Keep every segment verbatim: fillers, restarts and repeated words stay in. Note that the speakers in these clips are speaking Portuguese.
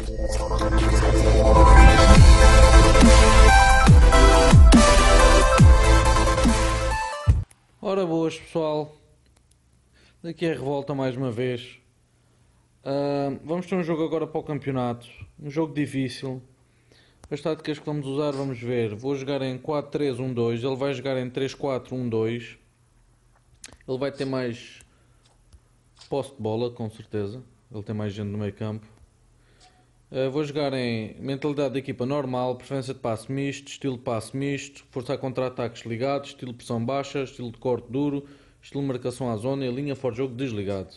Ora boas pessoal, daqui é a Revolta mais uma vez. Uh, vamos ter um jogo agora para o campeonato, um jogo difícil. As táticas que vamos usar, vamos ver. Vou jogar em quatro três um dois, ele vai jogar em três quatro um dois. Ele vai ter mais posse de bola, com certeza. Ele tem mais gente no meio campo. Uh, vou jogar em mentalidade de equipa normal, preferência de passe misto, estilo de passe misto, forçar contra-ataques ligados, estilo de pressão baixa, estilo de corte duro, estilo de marcação à zona e linha fora de jogo desligado.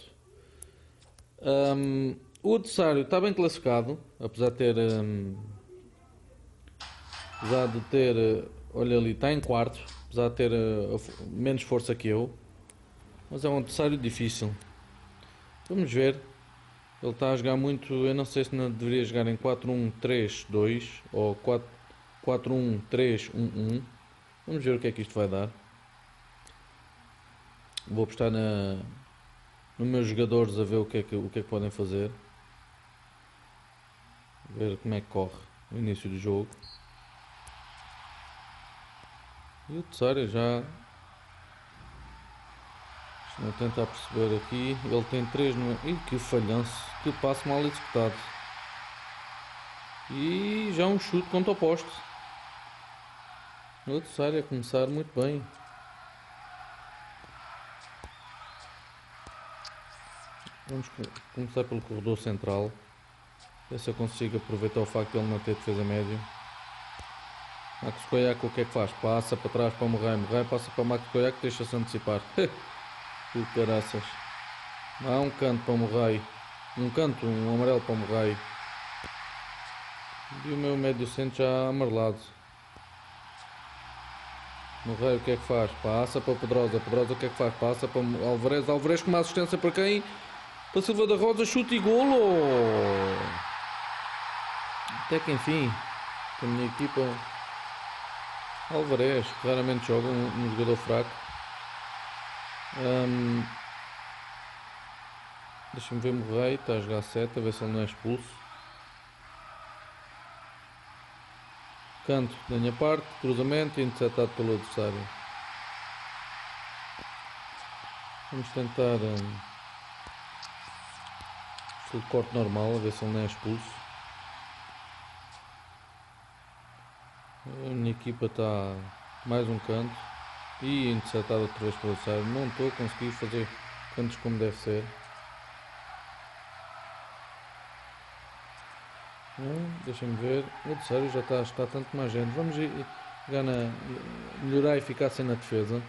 Um, o adversário está bem classificado, apesar de ter... Um, apesar de ter... Olha ali, está em quarto, apesar de ter uh, menos força que eu. Mas é um adversário difícil. Vamos ver. Ele está a jogar muito, eu não sei se não deveria jogar em quatro um três dois ou quatro um três um um. Vamos ver o que é que isto vai dar. Vou apostar na, nos meus jogadores a ver o que, é que, o que é que podem fazer. Ver como é que corre o início do jogo. E o adversário já... Vou tentar perceber aqui. Ele tem três no... Ih, que falhanço. Que passo mal executado. E já um chute contra o poste. O adversário a começar muito bem. Vamos começar pelo corredor central. Ver se eu consigo aproveitar o facto de ele não ter defesa média. Max Koyak, o que é que faz? Passa para trás para o Murray. Murray passa para o Max Koyak, deixa-se antecipar. Que caraças. Há um canto para o Murray. Um canto, um amarelo para o Murray. E o meu médio centro já amarelado. Murray, o que é que faz? Passa para o Pedrosa. Pedrosa, o que é que faz? Passa para o Alvarez. Alvarez com uma assistência para quem? Para Silva da Rosa, chute e golo! Até que enfim, a minha equipa... Alvarez, raramente joga, um, um jogador fraco. Um, Deixa-me ver, Murray, está a jogar sete, a ver se ele não é expulso. Canto da minha parte, cruzamento interceptado pelo adversário. Vamos tentar um, o corte normal, a ver se ele não é expulso. A minha equipa está mais um canto. E interceptado outra vez pelo adversário. Não estou a conseguir fazer cantos como deve ser. Hum, Deixa-me ver. O adversário já está, está tanto mais gente. Vamos na, melhorar a eficácia na defesa.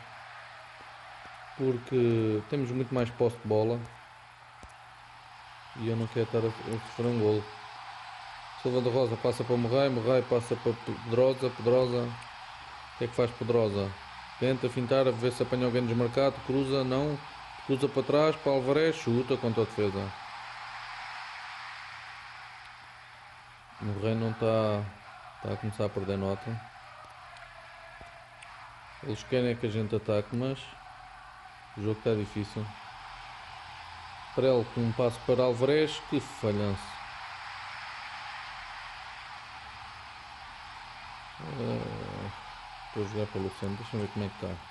Porque temos muito mais posse de bola. E eu não quero estar a, a sofrer um golo. Silva da Rosa passa para o Murray. Murray passa para Pedrosa. Pedrosa. O que é que faz Pedrosa? Tenta fintar, a ver se apanha alguém desmarcado, cruza, não, cruza para trás, para Alvarez, chuta contra a defesa. O Rei não está, está a começar a perder nota. Eles querem que a gente ataque, mas o jogo está difícil. Prel com um passo para Alvarez, que falhanço. Uh... Estou a jogar pelo centro, deixa-me ver como é que está.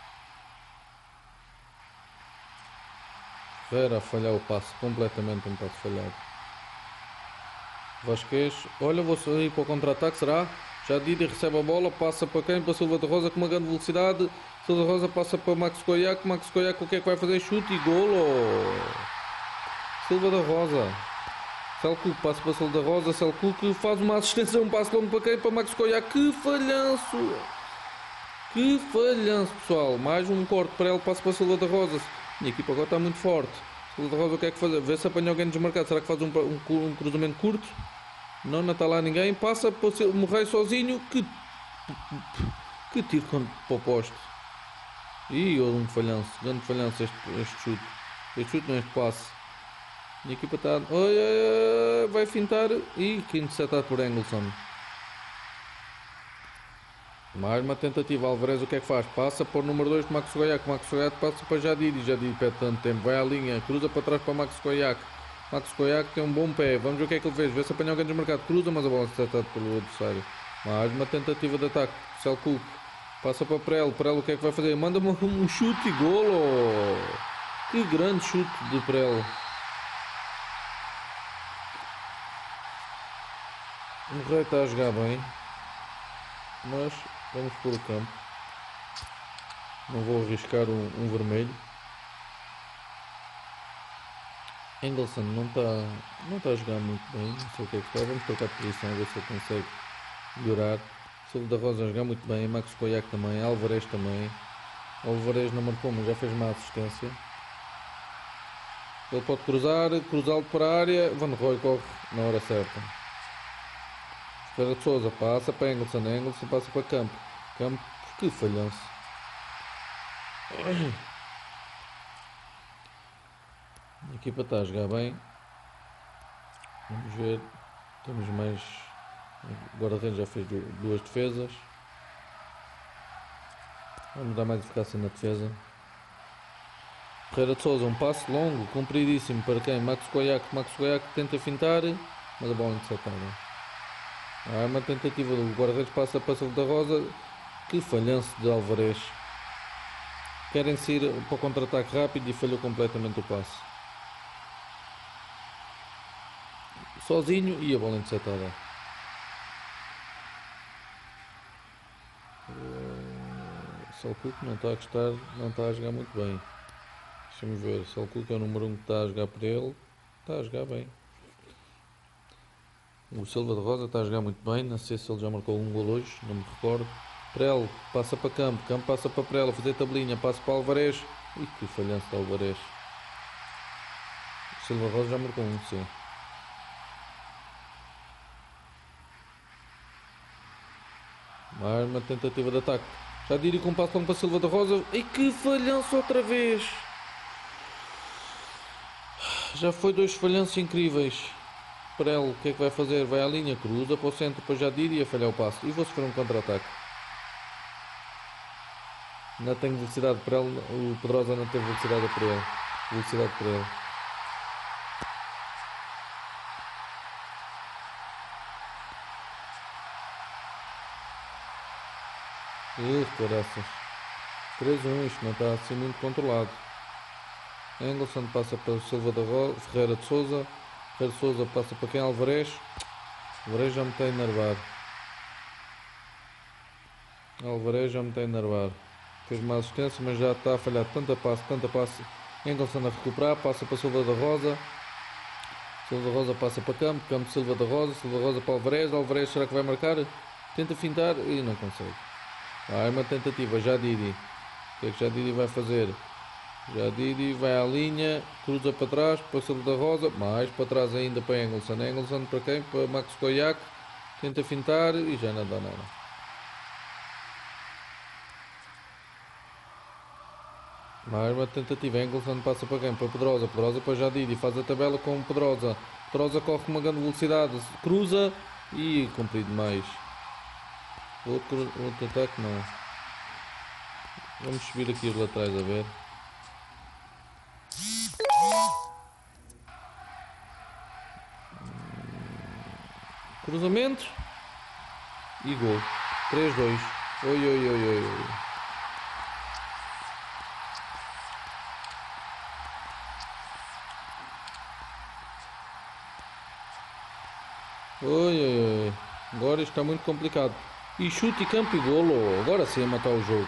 Ferreira a falhar o passo, completamente um passo falhado. Vasquez, olha, vou sair para o contra-ataque, será? Já Didi recebe a bola, passa para quem? Para Silva da Rosa com uma grande velocidade. Silva da Rosa passa para Max Koyak, Max Koyak o que é que vai fazer? Chute e golo! Silva da Rosa. Selçuk passa para Silva da Rosa, Selçuk faz uma assistência, um passo longo para quem? Para Max Koyak, que falhanço! Que falhanço, pessoal. Mais um corte para ele, passa para a Silva da Rosa. Minha equipa agora está muito forte. Silva da Rosa o que é que faz? Vê se apanha alguém desmarcado. Será que faz um, um, um cruzamento curto? Não, não está lá ninguém. Passa para o Murray sozinho. Que, que tiro para o poste. Ih, um falhanço. Grande falhanço este, este chute. Este chute não é este passe. Minha equipa está... Oi, oi, oi, vai fintar. Ih, que interceptado por Engelsson. Mais uma tentativa. Alvarez o que é que faz? Passa para o número dois para Max Koyak. Max Koyak passa para Jadidi. Jadidi perde tanto tempo. Vai à linha. Cruza para trás para Max Koyak. Max Koyak tem um bom pé. Vamos ver o que é que ele fez. Vê se apanha alguém desmarcado. Cruza, mas a bola está atada pelo adversário. Mais uma tentativa de ataque. Selçuk passa para Prelo. Prelo o que é que vai fazer? Manda-me um chute e golo. Que grande chute de Prelo. O Rei está a jogar bem. Mas vamos pôr o campo. Não vou arriscar um, um vermelho. Engelson não está não tá a jogar muito bem, não sei o que é que está. Vamos trocar de posição, ver se ele consegue melhorar. Silva da Rosa a jogar muito bem, Max Koyak também, Alvarez também. Alvarez não marcou, mas já fez uma assistência. Ele pode cruzar, cruzá-lo para a área. Van Roy corre na hora certa. Ferreira de Sousa passa para Engelson, Engelson passa para Campo. Campo, que falhanço. A equipa está a jogar bem. Vamos ver. Temos mais. O guarda-redes já fez duas defesas. Vamos dar mais eficácia na defesa. Ferreira de Sousa, um passo longo, compridíssimo para quem? Max Koyak. Max Koyak tenta fintar, mas a bola interceptada. Há uma tentativa do guarda-redes, passa para Silva da Rosa. Que falhanço de Alvarez. Querem sair para o contra-ataque rápido e falhou completamente o passe. Sozinho e a bola interceptada. Uh, Selçuk não está a gostar, não está a jogar muito bem. Deixa-me ver. Selçuk é o número um que está a jogar por ele. Está a jogar bem. O Silva de Rosa está a jogar muito bem. Não sei se ele já marcou um gol hoje, não me recordo. Prelo passa para Campo, Campo passa para Prelo, fazer tabelinha, passa para Alvarez. Ih, que falhança de Alvarez. O Silva de Rosa já marcou um, sim. Mais uma tentativa de ataque. Já diria com um passo longo para Silva da Rosa. E que falhanço outra vez. Já foi dois falhanços incríveis. Prelo, o que é que vai fazer? Vai à linha, cruza para o centro, depois já diria falhar o passo. E vou sofrer um contra-ataque. Ainda tenho velocidade para ele. O Pedrosa não teve velocidade para ele. Velocidade para ele. Ih, caraças. três a um, isto não está assim muito controlado. Engelson passa para Silva da Rosa, Ferreira de Sousa. Ferreira de Sousa passa para quem? Alvarez. Alvarez já me está a enervar. Alvarez já me está a enervar. Fez uma assistência, mas já está a falhar tanta passe, tanta passe. Engelson a recuperar, passa para Silva da Rosa. Silva da Rosa passa para Campo, Campo Silva da Rosa, Silva da Rosa para Alvarez. Alvarez será que vai marcar? Tenta fintar e não consegue. Ah, é uma tentativa, já Didi. O que é que já Didi vai fazer? Já Didi vai à linha, cruza para trás, para Silva da Rosa, mais para trás ainda para Engelson. Engelson para quem? Para Max Koyak. Tenta fintar e já não dá nada. Mais uma tentativa, Engelson passa para quem? Para Pedrosa. Pedrosa para já Didi, faz a tabela com Pedrosa. Pedrosa corre com uma grande velocidade, cruza e comprido mais. Outro, outro ataque não. Vamos subir aqui os laterais a ver. Cruzamento e gol. três a dois. Oi, oi, oi, oi, oi. Oi, oi, oi. Agora está muito complicado. E chute, campo e golo. Agora sim a matar o jogo.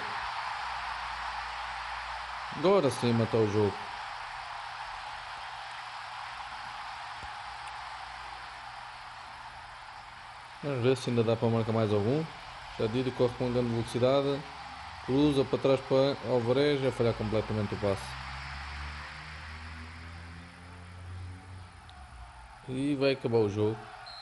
Agora sim a matar o jogo. Vamos ver se ainda dá para marcar mais algum. Já Didi corre com grande velocidade. Cruza para trás para Alvarez. Vai falhar completamente o passe. E vai acabar o jogo.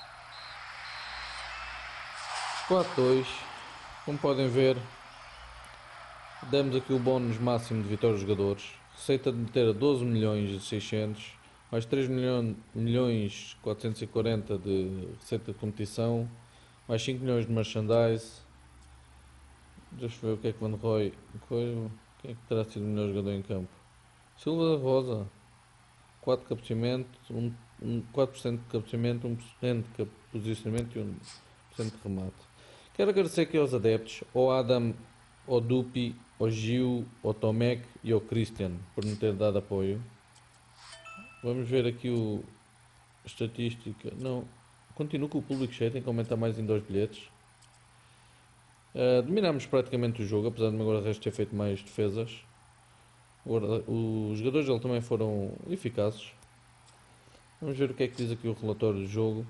quatro a dois. Como podem ver, demos aqui o bónus máximo de vitória dos jogadores. Receita de meter a doze milhões e seiscentos. Mais três milhões quatrocentos e quarenta de receita de competição. Mais cinco milhões de merchandise. Deixa eu ver o que é que Van Roy. Quem é que terá sido o melhor jogador em campo? Silva da Rosa. quatro cabeceamentos. Um, um quatro por cento de cabeceamento, um por cento de posicionamento e um por cento de remate. Quero agradecer aqui aos adeptos, ao Adam, ao Dupi, ao Gil, ao Tomek e ao Christian por me ter dado apoio. Vamos ver aqui o a estatística. Não, continuo com o público cheio, tem que aumentar mais em dois bilhetes. Uh, dominámos praticamente o jogo, apesar de agora o resto ter feito mais defesas. Os jogadores dele também foram eficazes. Vamos ver o que é que diz aqui o relatório do jogo.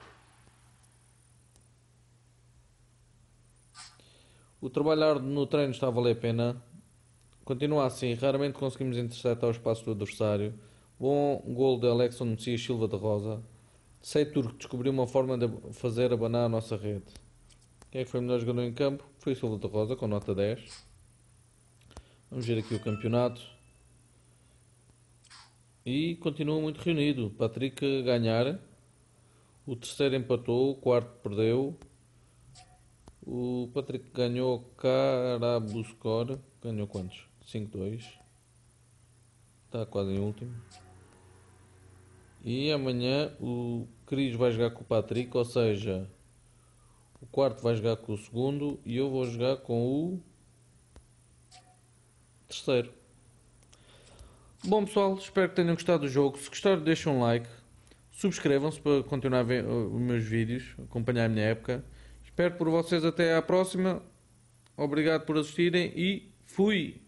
O trabalho árduo no treino está a valer a pena. Continua assim, raramente conseguimos interceptar o espaço do adversário. Bom gol de Alexson Messias Silva de Rosa. Seiturk descobriu uma forma de fazer abanar a nossa rede. Quem é que foi o melhor jogador em campo? Foi o Silva de Rosa, com nota dez. Vamos ver aqui o campeonato. E continua muito reunido. Patrick a ganhar. O terceiro empatou, o quarto perdeu. O Patrick ganhou Carabuscor. Ganhou quantos? cinco dois. Está quase em último. E amanhã o Cris vai jogar com o Patrick, ou seja, o quarto vai jogar com o segundo e eu vou jogar com o terceiro. Bom pessoal, espero que tenham gostado do jogo. Se gostaram, deixem um like. Subscrevam-se para continuar a ver os meus vídeos, acompanhar a minha época. Espero por vocês até à próxima. Obrigado por assistirem e fui!